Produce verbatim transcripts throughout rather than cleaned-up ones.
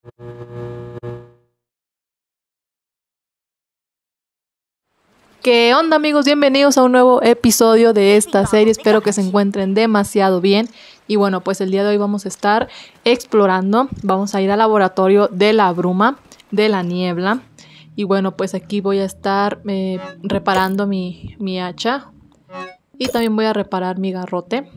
¿Qué onda, amigos? Bienvenidos a un nuevo episodio de esta serie. Espero que se encuentren demasiado bien. Y bueno, pues el día de hoy vamos a estar explorando. Vamos a ir al laboratorio de la bruma, de la niebla. Y bueno, pues aquí voy a estar eh, reparando mi, mi hacha. Y también voy a reparar mi garrote.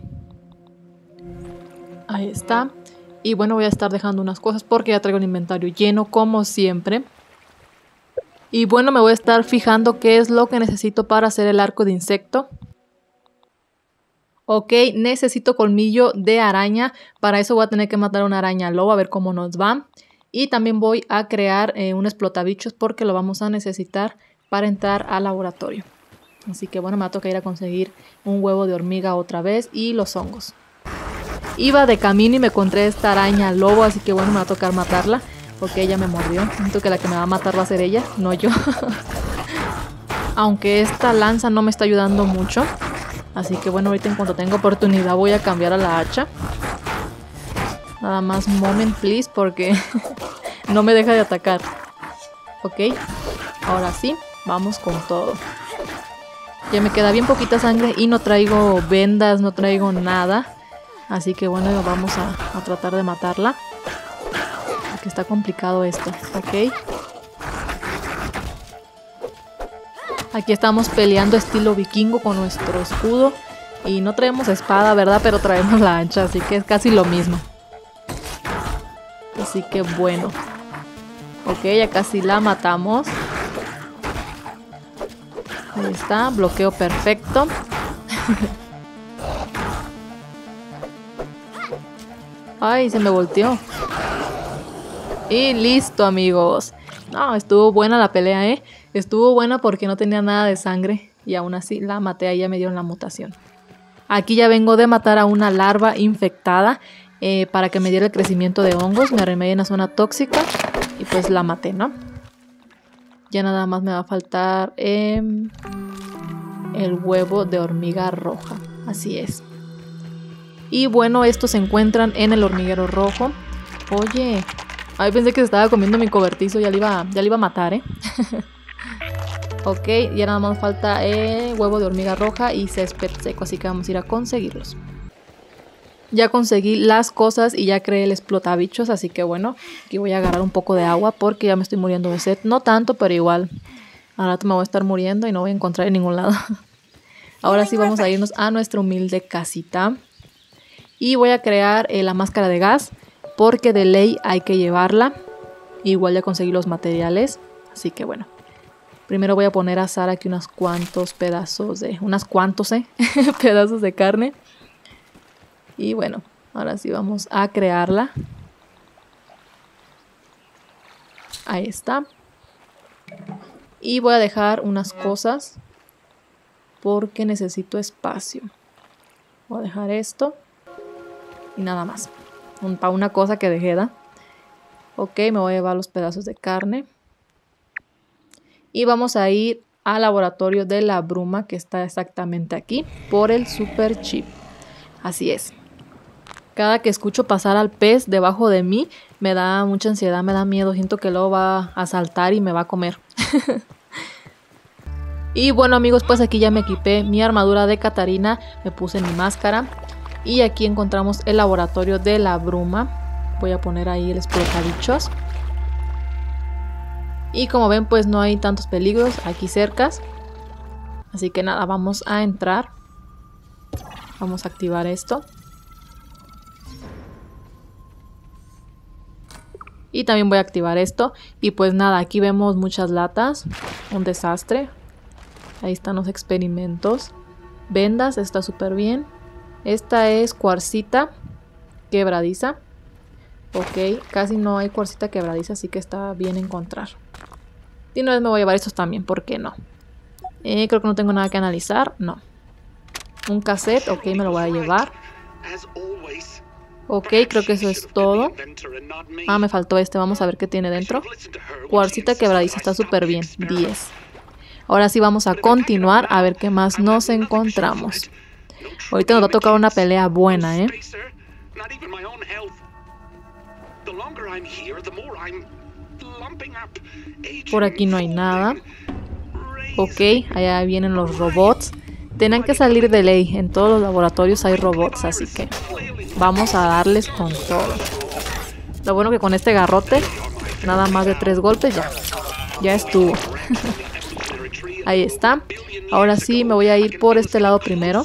Ahí está. Y bueno, voy a estar dejando unas cosas porque ya traigo el inventario lleno como siempre. Y bueno, me voy a estar fijando qué es lo que necesito para hacer el arco de insecto. Ok, necesito colmillo de araña. Para eso voy a tener que matar a una araña lobo, a ver cómo nos va. Y también voy a crear eh, un explotabichos porque lo vamos a necesitar para entrar al laboratorio. Así que bueno, me va a tocar ir a conseguir un huevo de hormiga otra vez y los hongos. Iba de camino y me encontré esta araña lobo, así que bueno, me va a tocar matarla. Porque ella me mordió. Siento que la que me va a matar va a ser ella, no yo. Aunque esta lanza no me está ayudando mucho. Así que bueno, ahorita en cuanto tenga oportunidad voy a cambiar a la hacha. Nada más moment please porque no me deja de atacar. Ok, ahora sí, vamos con todo. Ya me queda bien poquita sangre y no traigo vendas, no traigo nada. Así que bueno, vamos a, a tratar de matarla. Que está complicado esto, ok. Aquí estamos peleando estilo vikingo con nuestro escudo. Y no traemos espada, ¿verdad? Pero traemos la hacha, así que es casi lo mismo. Así que bueno. Ok, ya casi la matamos. Ahí está, bloqueo perfecto. Ay, se me volteó. Y listo, amigos. No, estuvo buena la pelea, ¿eh? Estuvo buena porque no tenía nada de sangre. Y aún así la maté, ahí ya me dieron la mutación. Aquí ya vengo de matar a una larva infectada. Eh, para que me diera el crecimiento de hongos. Me arremedé en la zona tóxica. Y pues la maté, ¿no? Ya nada más me va a faltar eh, el huevo de hormiga roja. Así es. Y bueno, estos se encuentran en el hormiguero rojo. Oye... Ay, pensé que se estaba comiendo mi cobertizo. Ya le iba, ya le iba a matar, ¿eh? Ok, ya nada más falta eh, huevo de hormiga roja y césped seco. Así que vamos a ir a conseguirlos. Ya conseguí las cosas y ya creé el explotabichos. Así que bueno, aquí voy a agarrar un poco de agua porque ya me estoy muriendo de sed. No tanto, pero igual. Al rato me voy a estar muriendo y no voy a encontrar en ningún lado. Ahora sí vamos a irnos a nuestra humilde casita. Y voy a crear eh, la máscara de gas. Porque de ley hay que llevarla. Igual ya conseguí los materiales. Así que bueno. Primero voy a poner a asar aquí unos cuantos pedazos de... Unas cuantos, ¿eh? pedazos de carne. Y bueno. Ahora sí vamos a crearla. Ahí está. Y voy a dejar unas cosas. Porque necesito espacio. Voy a dejar esto. Y nada más. Para una cosa que dejé, ¿da? Ok, me voy a llevar los pedazos de carne. Y vamos a ir al laboratorio de la bruma, que está exactamente aquí, por el super chip. Así es. Cada que escucho pasar al pez debajo de mí, me da mucha ansiedad, me da miedo. Siento que luego va a saltar y me va a comer. Y bueno, amigos, pues aquí ya me equipé mi armadura de Catarina. Me puse mi máscara. Y aquí encontramos el laboratorio de la bruma. Voy a poner ahí el explotabichos. Y como ven, pues no hay tantos peligros aquí cercas. Así que nada, vamos a entrar. Vamos a activar esto. Y también voy a activar esto. Y pues nada, aquí vemos muchas latas. Un desastre. Ahí están los experimentos. Vendas, está súper bien. Esta es cuarcita quebradiza. Ok, casi no hay cuarcita quebradiza, así que está bien encontrar. Y una vez me voy a llevar estos también, ¿por qué no? Eh, creo que no tengo nada que analizar, no. Un cassette, ok, me lo voy a llevar. Ok, creo que eso es todo. Ah, me faltó este, vamos a ver qué tiene dentro. Cuarcita quebradiza, está súper bien, diez. Ahora sí vamos a continuar a ver qué más nos encontramos. Ahorita nos va a tocar una pelea buena, ¿eh? Por aquí no hay nada. Ok, allá vienen los robots. Tienen que salir de ley. En todos los laboratorios hay robots, así que vamos a darles con todo. Lo bueno que con este garrote, nada más de tres golpes ya. Ya estuvo. Ahí está. Ahora sí, me voy a ir por este lado primero.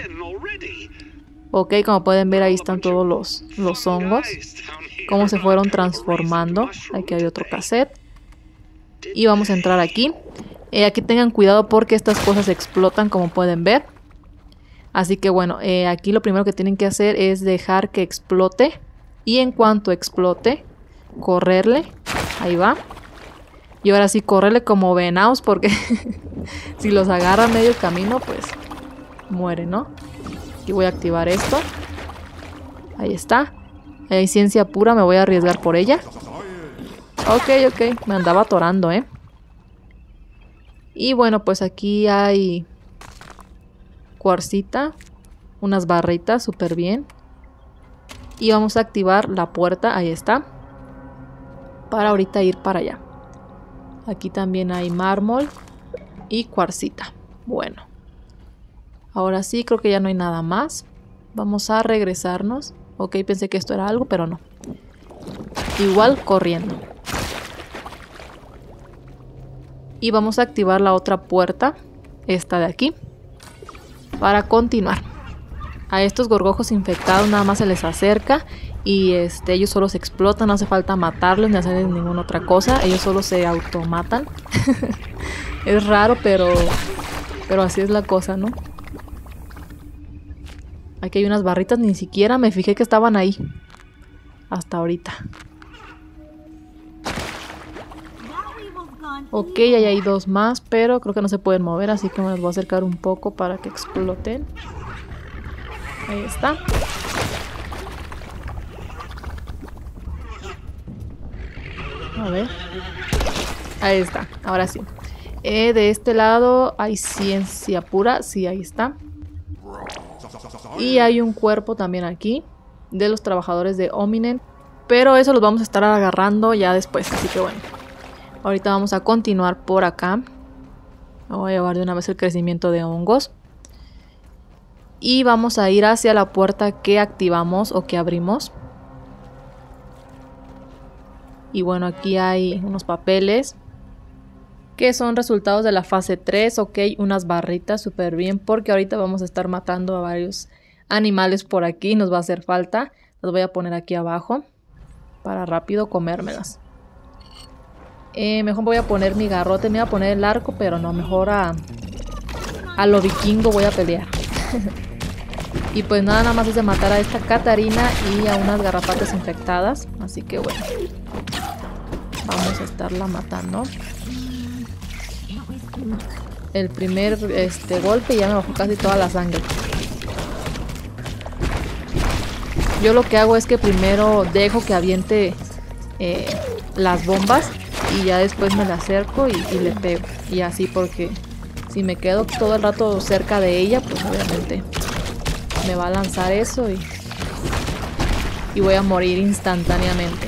Ok, como pueden ver, ahí están todos los, los hongos. Cómo se fueron transformando. Aquí hay otro cassette. Y vamos a entrar aquí. Eh, aquí tengan cuidado porque estas cosas explotan, como pueden ver. Así que bueno, eh, aquí lo primero que tienen que hacer es dejar que explote. Y en cuanto explote, correrle. Ahí va. Y ahora sí, correrle como venados porque si los agarra a medio camino, pues muere, ¿no? Y voy a activar esto. Ahí está. Ahí hay ciencia pura, me voy a arriesgar por ella. Ok, ok, me andaba atorando, ¿eh? Y bueno, pues aquí hay cuarcita, unas barritas, súper bien. Y vamos a activar la puerta, ahí está. Para ahorita ir para allá. Aquí también hay mármol y cuarcita. Bueno. Ahora sí, creo que ya no hay nada más. Vamos a regresarnos. Ok, pensé que esto era algo, pero no. Igual corriendo. Y vamos a activar la otra puerta. Esta de aquí. Para continuar. A estos gorgojos infectados nada más se les acerca. Y este, ellos solo se explotan. No hace falta matarlos ni hacerles ninguna otra cosa. Ellos solo se automatan. Es raro, pero... Pero así es la cosa, ¿no? Aquí hay unas barritas, ni siquiera me fijé que estaban ahí. Hasta ahorita. Ok, ahí hay dos más, pero creo que no se pueden mover, así que me los voy a acercar un poco para que exploten. Ahí está. A ver. Ahí está, ahora sí. Eh, de este lado hay ciencia pura, sí, ahí está. Y hay un cuerpo también aquí de los trabajadores de Ominen, pero eso los vamos a estar agarrando ya después, así que bueno. Ahorita vamos a continuar por acá. Voy a llevar de una vez el crecimiento de hongos. Y vamos a ir hacia la puerta que activamos o que abrimos. Y bueno, aquí hay unos papeles que son resultados de la fase tres. Ok, unas barritas, súper bien, porque ahorita vamos a estar matando a varios animales por aquí. Nos va a hacer falta. Las voy a poner aquí abajo para rápido comérmelas. Eh, mejor voy a poner mi garrote. Me voy a poner el arco, pero no, mejor a, a lo vikingo voy a pelear. Y pues nada, nada más es de matar a esta Catarina y a unas garrapatas infectadas. Así que bueno, vamos a estarla matando. El primer este, golpe ya me bajó casi toda la sangre. Yo lo que hago es que primero dejo que aviente eh, las bombas y ya después me le acerco y, y le pego. Y así, porque si me quedo todo el rato cerca de ella, pues obviamente me va a lanzar eso y, y voy a morir instantáneamente.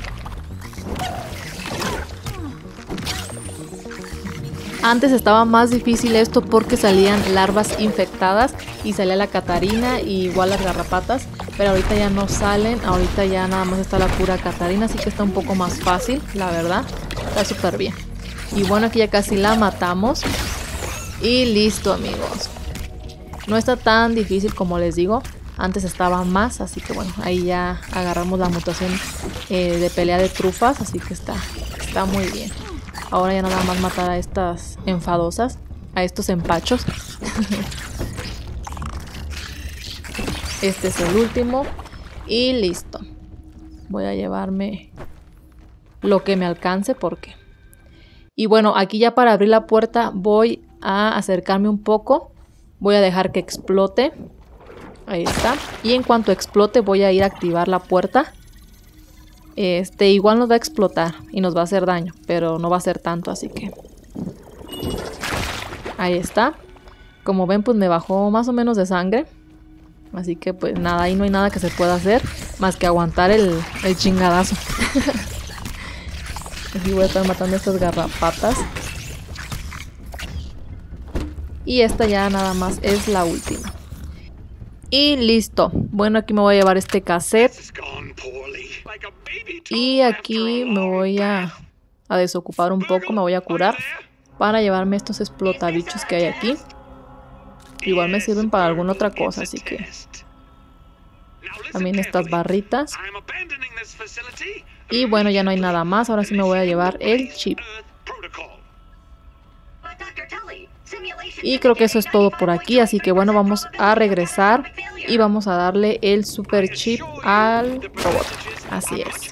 Antes estaba más difícil esto porque salían larvas infectadas y salía la Catarina y igual las garrapatas, pero ahorita ya no salen, ahorita ya nada más está la pura Catarina, así que está un poco más fácil, la verdad, está súper bien. Y bueno, aquí ya casi la matamos y listo, amigos. No está tan difícil como les digo, antes estaba más, así que bueno, ahí ya agarramos la mutación eh, de pelea de trufas, así que está, está muy bien. Ahora ya nada más matar a estas enfadosas, a estos empachos. Este es el último. Y listo. Voy a llevarme lo que me alcance porque... Y bueno, aquí ya para abrir la puerta voy a acercarme un poco. Voy a dejar que explote. Ahí está. Y en cuanto explote voy a ir a activar la puerta. Este igual nos va a explotar y nos va a hacer daño, pero no va a ser tanto, así que ahí está. Como ven, pues me bajó más o menos de sangre. Así que pues nada, ahí no hay nada que se pueda hacer más que aguantar el, el chingadazo. Aquí voy a estar matando estas garrapatas. Y esta ya nada más es la última. Y listo. Bueno, aquí me voy a llevar este cassette. Y aquí me voy a, a desocupar un poco, me voy a curar para llevarme estos explotabichos que hay aquí. Igual me sirven para alguna otra cosa, así que... También estas barritas. Y bueno, ya no hay nada más, ahora sí me voy a llevar el chip. Y creo que eso es todo por aquí, así que bueno, vamos a regresar y vamos a darle el super chip al robot. Así es.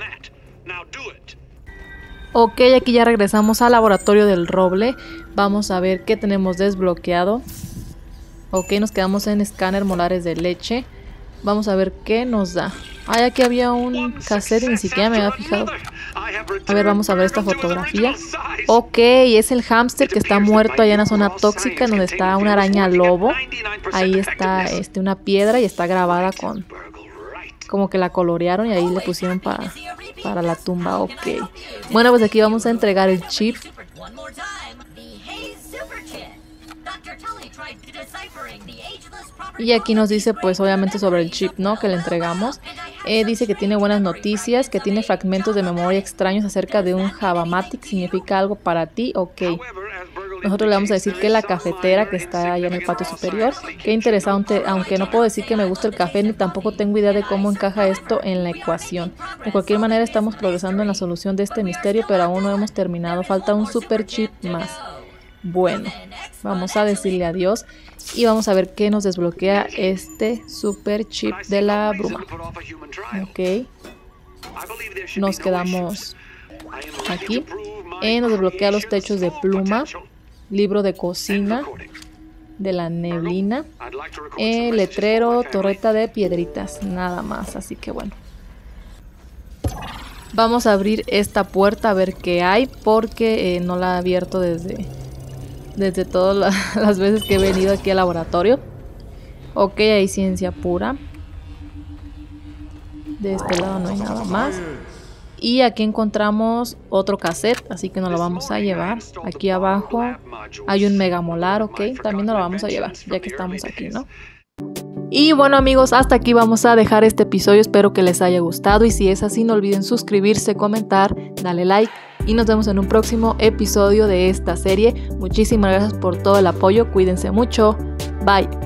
Ok, aquí ya regresamos al laboratorio del roble. Vamos a ver qué tenemos desbloqueado. Ok, nos quedamos en escáner molares de leche. Vamos a ver qué nos da. Ay, aquí había un cassette y ni siquiera me había fijado. A ver, vamos a ver esta fotografía. Ok, es el hámster que está muerto allá en la zona tóxica, donde está una araña lobo. Ahí está este, una piedra y está grabada con... Como que la colorearon y ahí le pusieron para, para la tumba. Ok. Bueno, pues aquí vamos a entregar el chip. Y aquí nos dice pues obviamente sobre el chip, ¿no? Que le entregamos. Eh, dice que tiene buenas noticias, que tiene fragmentos de memoria extraños acerca de un Java-Matic. ¿Significa algo para ti? Ok. Nosotros le vamos a decir que la cafetera que está allá en el patio superior. Qué interesante, aunque no puedo decir que me gusta el café ni tampoco tengo idea de cómo encaja esto en la ecuación. De cualquier manera estamos progresando en la solución de este misterio, pero aún no hemos terminado. Falta un super chip más. Bueno, vamos a decirle adiós y vamos a ver qué nos desbloquea este super chip de la bruma. Ok, nos quedamos aquí. Eh, nos desbloquea los techos de pluma, libro de cocina, de la neblina, eh, letrero, torreta de piedritas, nada más. Así que bueno, vamos a abrir esta puerta a ver qué hay, porque eh, no la he abierto desde... Desde todas la, las veces que he venido aquí al laboratorio. Ok, hay ciencia pura. De este lado no hay nada más. Y aquí encontramos otro cassette, así que nos lo vamos a llevar. Aquí abajo hay un mega molar, ok. También nos lo vamos a llevar, ya que estamos aquí, ¿no? Y bueno amigos, hasta aquí vamos a dejar este episodio, espero que les haya gustado y si es así no olviden suscribirse, comentar, darle like y nos vemos en un próximo episodio de esta serie. Muchísimas gracias por todo el apoyo, cuídense mucho, bye.